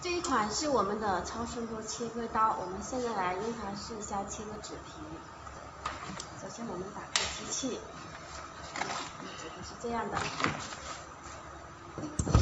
这一款是我们的超声波切割刀，我们现在来用它试一下切割纸皮。首先我们打开机器，纸皮是这样的。